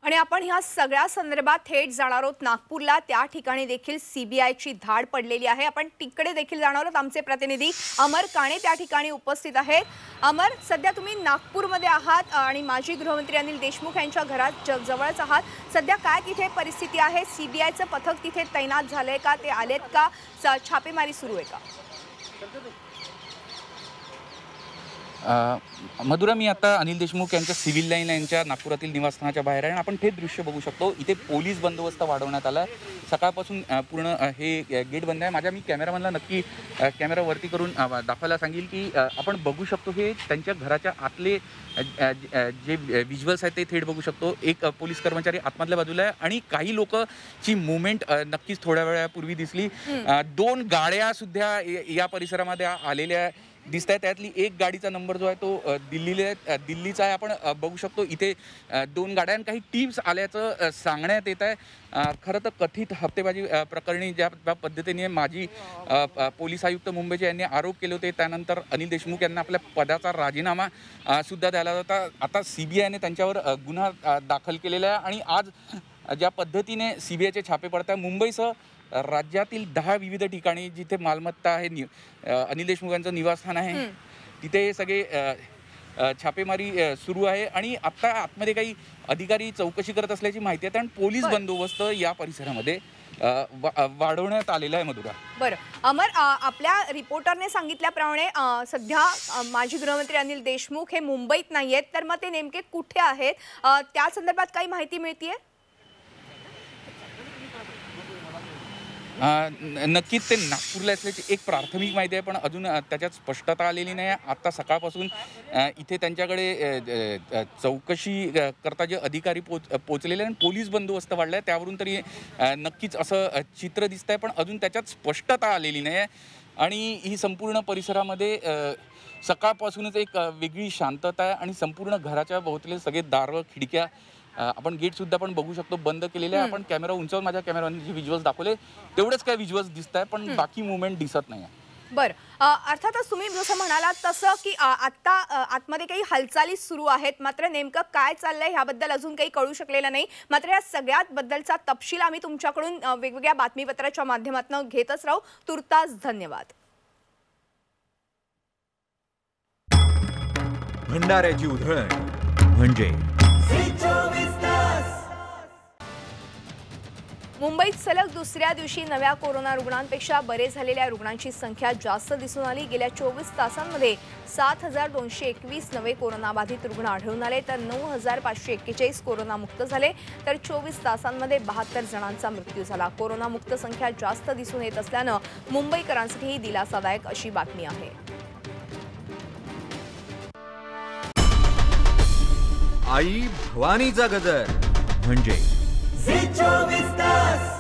आणि आपण ह्या सगळ्या संदर्भात थेट जाणार आहोत नागपूरला। त्या ठिकाणी देखील सीबीआयची धाड पडलेली आहे। आपण तिकडे देखील जाणार आहोत। आमचे प्रतिनिधी अमर काणे त्या ठिकाणी उपस्थित आहेत। अमर, सध्या तुम्ही नागपूरमध्ये आहात आणि माजी गृहमंत्री अनिल देशमुख यांच्या घरात जवळच आहात। सध्या काय तिथे परिस्थिती आहे? सीबीआयचं पथक तिथे तैनात झालंय का? ते आलेत का? छापेमारी सुरू आहे का? मधुरा, मी आता अनिल देशमुख यांच्या सिव्हिल लाईन यांच्या नागपुरातील निवासस्थानाच्या बाहेर आहे आणि आपण हे दृश्य बघू शकतो। इथे पोलीस बंदोबस्त वाढवण्यात आला आहे। सकाळपासून पूर्ण हे गेट बंद आहे। मी कॅमेरामॅनला नक्की कॅमेरा वरती करून दाखवायला सांगेल की आपण बघू शकतो हे त्यांच्या घराच्या आतले जे व्हिज्युअल्स आहेत ते थेट बघू शकतो। एक पोलीस कर्मचारी आतमधल्या बाजूला आहे आणि काही लोकची मूवमेंट नक्कीच थोड्या वेळापूर्वी दिसली। 2 गाड्या सुद्धा या परिसरामध्ये आलेल्या दिसत आहे। त्यातली एक गाडीचा नंबर जो आहे तो दिल्लीचा आहे। आपण बघू शकतो इथे 2 गाड्या आणि काही टीम्स आल्याचं सांगण्यात येत आहे। खरं तर कथित हप्तेबाजी प्रकरणी ज्या पद्धतीने माजी पोलीस आयुक्त मुंबईचे यांनी आरोप केले होते, त्यानंतर अनिल देशमुख यांना आपल्या पदाचा राजीनामा सुद्धा द्यायला होता। आता सीबीआयने त्यांच्यावर गुन्हा दाखल केलेला आहे आणि आज ज्या पद्धतीने सीबीआयचे छापे पडत आहे, मुंबईसह राज्यातील 10 विविध ठिकाणी जिथे मालमत्ता आहे, अनिल देशमुख यांचं निवासस्थान आहे, तिथे सगळे छापेमारी सुरू आहे आणि आता आतमध्ये काही अधिकारी चौकशी करत असल्याची माहिती आहे आणि पोलीस बंदोबस्त या परिसरामध्ये वाढवण्यात आलेला आहे। मधुरा, बरं अमर, आपल्या रिपोर्टरने सांगितल्याप्रमाणे सध्या माजी गृहमंत्री अनिल देशमुख हे मुंबईत नाहीयेत, तर मग ते नेमके कुठे आहेत? त्या संदर्भात काही माहिती मिळतीये? नक्कीच ते नागपूरला असल्याची एक प्राथमिक माहिती आहे, पण अजून त्याच्यात स्पष्टता आलेली नाही। आता सकाळपासून इथे त्यांच्याकडे चौकशी करता जे अधिकारी पोचलेले आणि पोलीस बंदोबस्त वाढला आहे, त्यावरून तरी नक्कीच असं चित्र दिसत आहे, पण अजून त्याच्यात स्पष्टता आलेली नाही आहे। आणि ही संपूर्ण परिसरामध्ये सकाळपासूनच एक वेगळी शांतता आहे आणि संपूर्ण घराच्या भोवतीले सगळे दारं खिडक्या आपण गेटसुद्धा पण बघू शकतो बंद केलेले आहे। आपण कॅमेरा उंचावून माझ्या कॅमेराने जे व्हिज्युअल्स दाखवले तेवढेच काय व्हिज्युअल्स दिसत आहे, पण बाकी मुवमेंट दिसत नाही आहे। बरं, अर्थातच तुम्ही जसं म्हणालात तसं की आता आतमध्ये काही हालचाली सुरू आहेत, मात्र नेमकं काय चाललंय ह्याबद्दल अजून काही कळू शकलेलं नाही। मात्र या सगळ्यात बद्दलचा तपशील आम्ही तुमच्याकडून वेगवेगळ्या बातमीपत्राच्या माध्यमातून घेतच राहू। तुर्तास धन्यवाद। भंडाऱ्याची उधळण म्हणजे मुंबईत सलग दुसऱ्या दिवशी नव्या कोरोना रुग्णांपेक्षा बरे झालेल्या रुग्णांची संख्या जास्त दिसून आली। गेल्या 24 तासांमध्ये 7221 नवे कोरोनाबाधित रुग्ण आढळून आले, तर 9541 कोरोनामुक्त झाले, तर 24 तासांमध्ये 72 जणांचा मृत्यू झाला। कोरोनामुक्त संख्या जास्त दिसून येत असल्यानं मुंबईकरांसाठी ही दिलासादायक अशी बातमी आहे। आई भवानीचा गजर म्हणजे